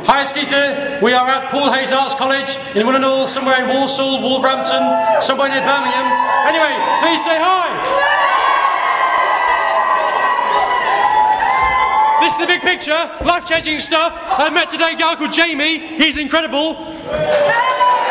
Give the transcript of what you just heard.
Hi Skeeter, we are at Paul Hayes Arts College in Willenhall, somewhere in Walsall, Wolverhampton, somewhere near Birmingham. Anyway, please say hi! This is the big picture, life-changing stuff. I met today a guy called Jamie, he's incredible.